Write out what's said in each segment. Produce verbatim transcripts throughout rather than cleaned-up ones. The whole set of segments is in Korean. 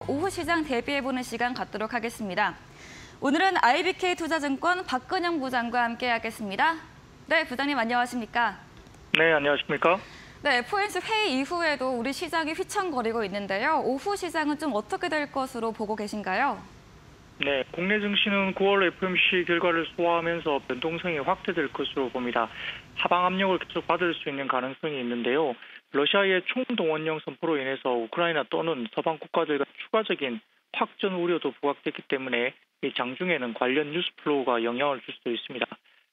오후 시장 대비해보는 시간 갖도록 하겠습니다. 오늘은 아이비케이투자증권 박근영 부장과 함께하겠습니다. 네, 부장님 안녕하십니까? 네, 안녕하십니까? 네, 에프오엠씨 회의 이후에도 우리 시장이 휘청거리고 있는데요. 오후 시장은 좀 어떻게 될 것으로 보고 계신가요? 네, 국내 증시는 구월 에프오엠씨 결과를 소화하면서 변동성이 확대될 것으로 봅니다. 하방 압력을 계속 받을 수 있는 가능성이 있는데요. 러시아의 총동원령 선포로 인해서 우크라이나 또는 서방 국가들과 추가적인 확전 우려도 부각됐기 때문에 장중에는 관련 뉴스 플로우가 영향을 줄 수도 있습니다.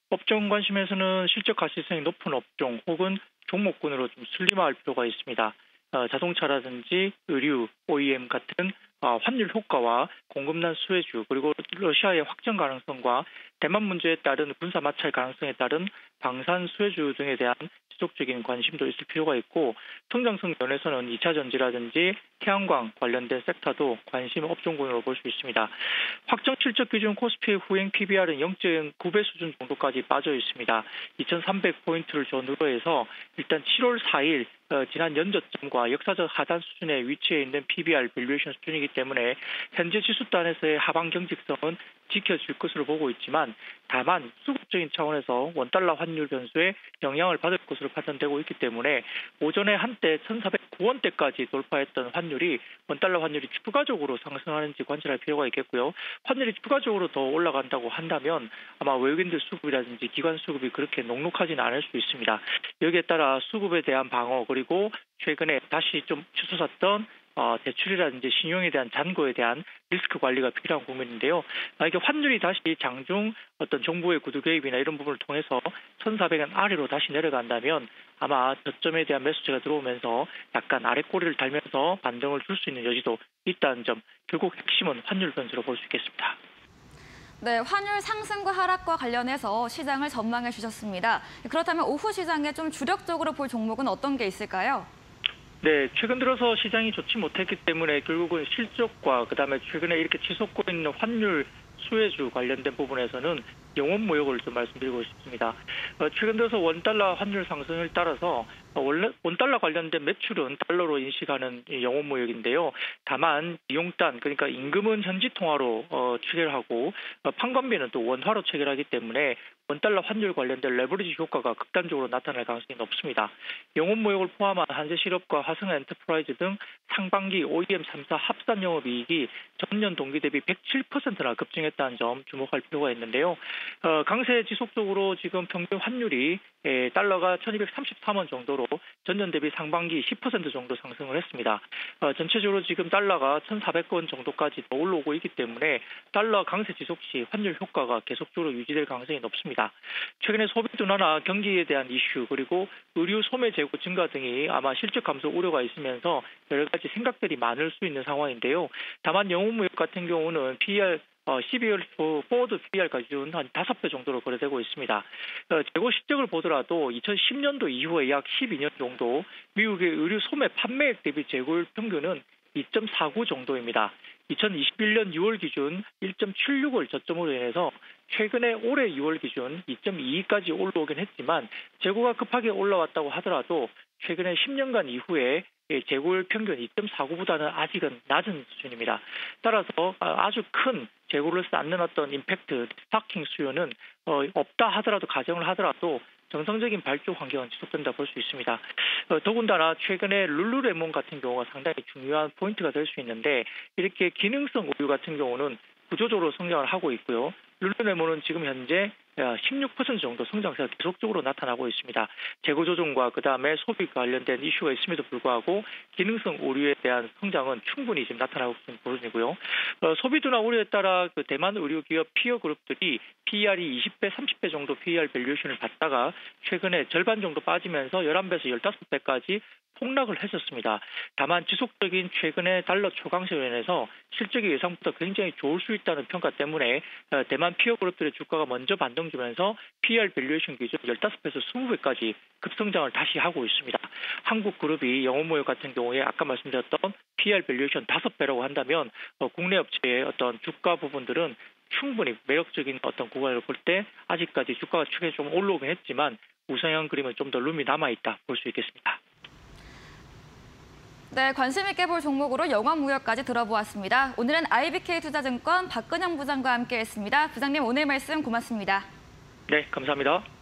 업종 관심에서는 실적 가시성이 높은 업종 혹은 종목군으로 좀 슬림화할 필요가 있습니다. 어, 자동차라든지 의류, 오이엠 같은 어, 환율 효과와 공급난 수혜주 그리고 러시아의 확전 가능성과 대만 문제에 따른 군사 마찰 가능성에 따른 방산 수혜주 등에 대한 지속적인 관심도 있을 필요가 있고 성장성 면에서는 이차 전지라든지 태양광 관련된 섹터도 관심 업종군으로 볼 수 있습니다. 확정 실적 기준 코스피의 후행 피비알은 영 점 구 배 수준 정도까지 빠져 있습니다. 이천삼백 포인트를 전후로 해서 일단 칠월 사일 어, 지난 연저점과 역사적 하단 수준에 위치해 있는 피비알 밸류에이션 수준이기 때문에 현재 지수단에서의 하방 경직성은 지켜질 것으로 보고 있지만 다만 수급적인 차원에서 원달러 환율 변수에 영향을 받을 것으로 판단되고 있기 때문에 오전에 한때 천사백구 원대까지 돌파했던 환율이 원달러 환율이 추가적으로 상승하는지 관찰할 필요가 있겠고요. 환율이 추가적으로 더 올라간다고 한다면 아마 외국인들 수급이라든지 기관 수급이 그렇게 녹록하지는 않을 수 있습니다. 여기에 따라 수급에 대한 방어 그리고 최근에 다시 좀 치솟았던 어, 대출이라든지 신용에 대한 잔고에 대한 리스크 관리가 필요한 국면인데요. 만약에 환율이 다시 장중 어떤 정부의 구두 개입이나 이런 부분을 통해서 천사백 원 아래로 다시 내려간다면 아마 저점에 대한 매수세가 들어오면서 약간 아랫꼬리를 달면서 반등을 줄 수 있는 여지도 있다는 점, 결국 핵심은 환율 변수로 볼 수 있겠습니다. 네, 환율 상승과 하락과 관련해서 시장을 전망해 주셨습니다. 그렇다면 오후 시장에 좀 주력적으로 볼 종목은 어떤 게 있을까요? 네, 최근 들어서 시장이 좋지 못했기 때문에 결국은 실적과 그다음에 최근에 이렇게 치솟고 있는 환율 수혜주 관련된 부분에서는 영원 무역을 좀 말씀드리고 싶습니다. 어, 최근 들어서 원달러 환율 상승을 따라서 원래 원달러 관련된 매출은 달러로 인식하는 영원 무역인데요. 다만 비용단 그러니까 임금은 현지 통화로 어, 체결하고 어, 판관비는 또 원화로 체결하기 때문에 원달러 환율 관련된 레버리지 효과가 극단적으로 나타날 가능성이 높습니다. 영원 무역을 포함한 한세실업과 화성엔터프라이즈 등 상반기 오이엠 삼 사 합산 영업이익이 전년 동기 대비 백칠 퍼센트나 급증했다는 점 주목할 필요가 있는데요. 어, 강세 지속적으로 지금 평균 환율이 에, 달러가 천이백삼십삼 원 정도로 전년 대비 상반기 십 퍼센트 정도 상승을 했습니다. 어, 전체적으로 지금 달러가 천사백 원 정도까지 더 올라오고 있기 때문에 달러 강세 지속 시 환율 효과가 계속적으로 유지될 가능성이 높습니다. 최근에 소비 둔화나 경기에 대한 이슈 그리고 의류 소매 재고 증가 등이 아마 실적 감소 우려가 있으면서 여러 가지 생각들이 많을 수 있는 상황인데요. 다만 영업무역 같은 경우는 피이알 어, 십이월 포워드 피이알 기준 한 다섯 배 정도로 거래되고 있습니다. 어, 재고 실적을 보더라도 이천십 년도 이후에 약 십이 년 정도 미국의 의류 소매 판매액 대비 재고율 평균은 이 점 사구 정도입니다. 이천이십일 년 유월 기준 일 점 칠육을 저점으로 인해서 최근에 올해 유월 기준 이 점 이이까지 올라오긴 했지만 재고가 급하게 올라왔다고 하더라도 최근에 십 년간 이후에 재고율 평균 이 점 사구보다는 아직은 낮은 수준입니다. 따라서 아주 큰 재고를 쌓는 어떤 임팩트, 스타킹 수요는 어, 없다 하더라도 가정을 하더라도 정상적인 발주 환경은 지속된다 볼 수 있습니다. 어, 더군다나 최근에 룰루레몬 같은 경우가 상당히 중요한 포인트가 될 수 있는데 이렇게 기능성 의류 같은 경우는 구조적으로 성장을 하고 있고요. 룰루레몬은 지금 현재 십육 퍼센트 정도 성장세가 계속적으로 나타나고 있습니다. 재고 조정과 그다음에 소비 관련된 이슈가 있음에도 불구하고 기능성 의류에 대한 성장은 충분히 지금 나타나고 있는 부분이고요. 어, 소비 둔화 우려에 따라 그 대만 의류 기업 피어 그룹들이 피이알이 이십 배, 삼십 배 정도 피이알 밸류에이션을 받다가 최근에 절반 정도 빠지면서 열한 배에서 열다섯 배까지 폭락을 했었습니다. 다만 지속적인 최근의 달러 초강세로 인해서 실적이 예상보다 굉장히 좋을 수 있다는 평가 때문에 대만 피어 그룹들의 주가가 먼저 반등 주면서 피이알 밸류에이션 기준 열다섯 배에서 이십 배까지 급성장을 다시 하고 있습니다. 한국 그룹이 영업무역 같은 경우에 아까 말씀드렸던 피이알 밸류에이션 다섯 배라고 한다면 국내 업체의 어떤 주가 부분들은 충분히 매력적인 어떤 구간을 볼 때 아직까지 주가가 최근에 좀 올라오긴 했지만 우상향 그림은 좀 더 룸이 남아있다 볼 수 있겠습니다. 네, 관심 있게 볼 종목으로 영화무역까지 들어보았습니다. 오늘은 아이비케이투자증권 박근영 부장과 함께했습니다. 부장님 오늘 말씀 고맙습니다. 네, 감사합니다.